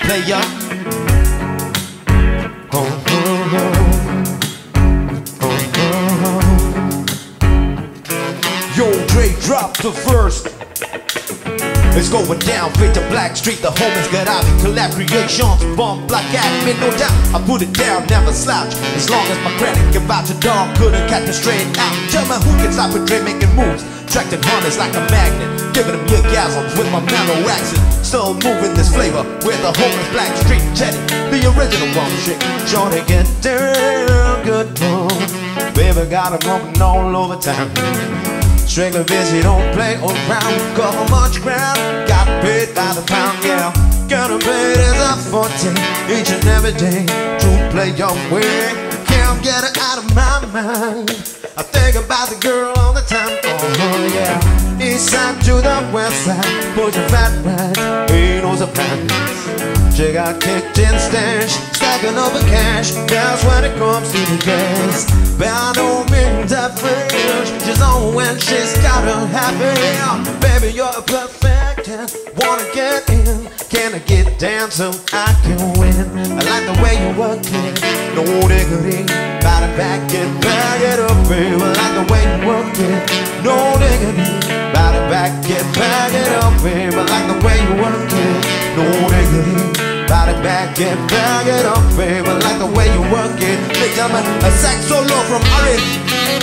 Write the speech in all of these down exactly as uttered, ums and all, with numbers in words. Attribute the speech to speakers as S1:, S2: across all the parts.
S1: player. Oh, oh, oh. Oh, oh, oh. Yo, Dre dropped the first. It's going down, straight to Blackstreet. The homies got out in collab creations. Bum black admin, no doubt. I put it down, never slouch. As long as my credit can vouch, a dog couldn't catch me straight out. Tell me who can stop a Dre making moves. Attracting hunters like a magnet, giving them orgasms with my mellow accent. Still moving this flavor with the homies Blackstreet Teddy, the original one chick. Shorty get down, good boy. Baby got him moving all over town. Strictly busy, don't play around. Cover much ground, got paid by the pound, yeah. Getting paid is a forte each and every day to play your way. Can't get it out of my mind. I think about the girl all the time. Oh yeah, east side to the west side, push your fat right, ain't no surprise. She got kicked in stash, stacking up the cash. That's when it comes to the gas. By no means average, she's on when she's got her happy. Baby, you're a perfect ten. Wanna get in, can I get down so I can win? I like the way you work it, no diggity. Body back and back it up, baby. I like the way you work it, no diggity. Body back and back it up, baby. I like the way you work it, no diggity. Body back and back it up, baby. I like the way you work it. Big time, a sax solo from Orange.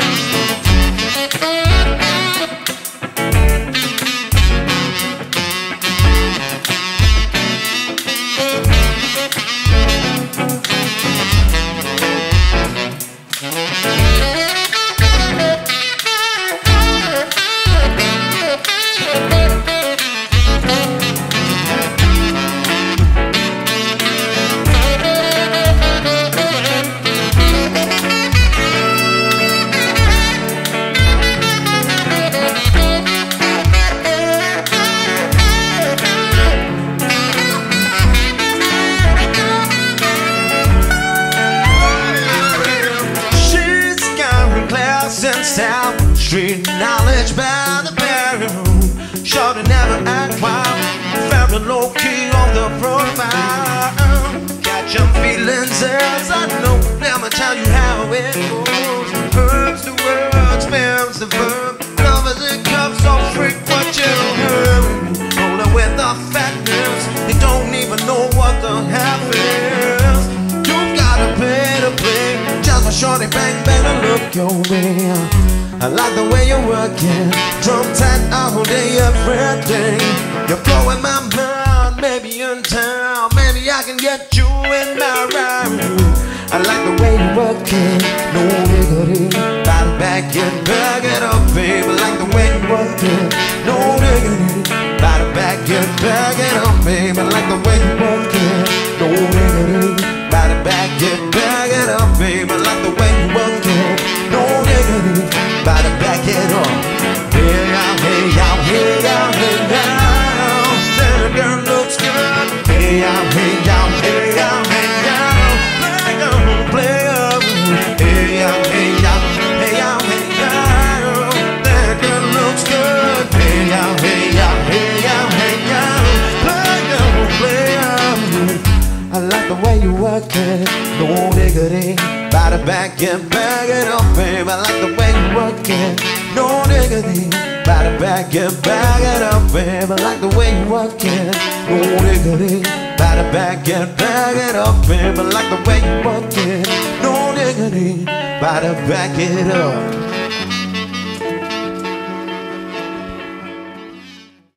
S1: Street knowledge by the barrel. Sure to never act wild. Very low key on the profile. Got your feelings as I know. Let me tell you how it goes. Herbs the word, spells the verb. Lovers and cups, so freak what you heard. Rolling with the fatness. They don't even know what the half is. You gotta pay to play. Just for shorty bang bang and look your way. I like the way you're working, drum tight all day, every day. You're blowing my mind, maybe in town, maybe I can get you in my ride. I like the way you're working, no diggity. Body back and back it up, baby. I like the way you're working, no diggity. Body back and back it up, baby. I like the way you're working, no diggity. Body back and back it up, baby. I like the way you're working, no diggity. Body back it up. Hey out, hey out, hey out, hey out. That girl looks good. Hey out, hey out, hey out, hey out. Play on, play up. Hey out, hey out, hey out, hey out. That girl looks good. Hey out, hey out, hey out, hey out. Play on, play up. I like the way you work it, no diggity. Body back and back it up, babe. I like the way you work it, no diggity. Body back and back it up, babe. I like the way you work it, no diggity. Body back and back it up, babe. I like the way you work it, no diggity. Body back it up.